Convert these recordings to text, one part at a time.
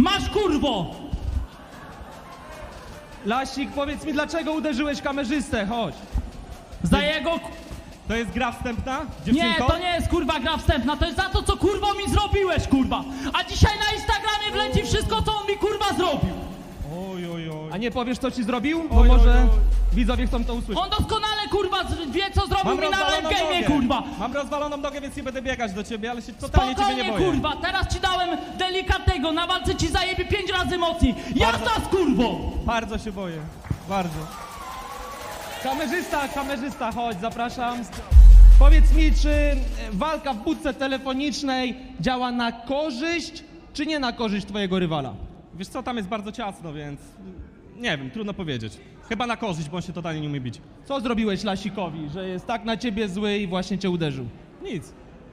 Masz, kurwo! Lasik, powiedz mi, dlaczego uderzyłeś kamerzystę? Chodź. Za jego... To jest gra wstępna, Nie, dziewczynko? to nie jest, kurwa, gra wstępna. To jest za to, co, kurwa, mi zrobiłeś, kurwa. A dzisiaj na Instagramie wleci wszystko, co on mi, kurwa, zrobił. Oj, oj, oj. A nie powiesz, co ci zrobił? Bo Oj, może oj, oj. widzowie chcą to usłyszeć. On doskonale, kurwa, wie, co zrobił mi na rozwaloną Endgame'ie, nogę. kurwa. Mam rozwaloną nogę, więc nie będę biegać do ciebie, ale się totalnie ciebie nie Spokojnie, boję. kurwa, teraz ci dałem delikatnego, na walce ci zajebie 5 razy mocniej. Jazda z kurwą! Bardzo się boję, bardzo. Kamerzysta, chodź, zapraszam. Powiedz mi, czy walka w budce telefonicznej działa na korzyść, czy nie na korzyść twojego rywala? Wiesz co, tam jest bardzo ciasno, więc nie wiem, trudno powiedzieć. Chyba na korzyść, bo on się totalnie nie umie bić. Co zrobiłeś Lasikowi, że jest tak na ciebie zły i właśnie cię uderzył? Nic.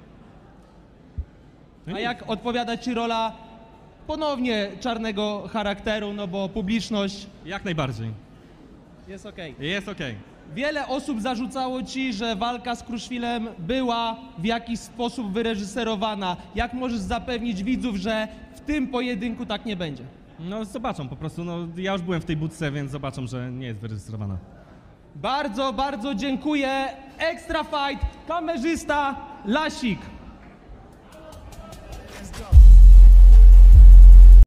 A jak odpowiada ci rola ponownie czarnego charakteru, no bo publiczność Jak najbardziej. jest okej. Jest okej. Wiele osób zarzucało ci, że walka z Kruszwilem była w jakiś sposób wyreżyserowana. Jak możesz zapewnić widzów, że w tym pojedynku tak nie będzie? No zobaczą po prostu, no ja już byłem w tej budce, więc zobaczą, że nie jest wyreżyserowana. Bardzo, bardzo dziękuję. Extra Fight, kamerzysta Lasik.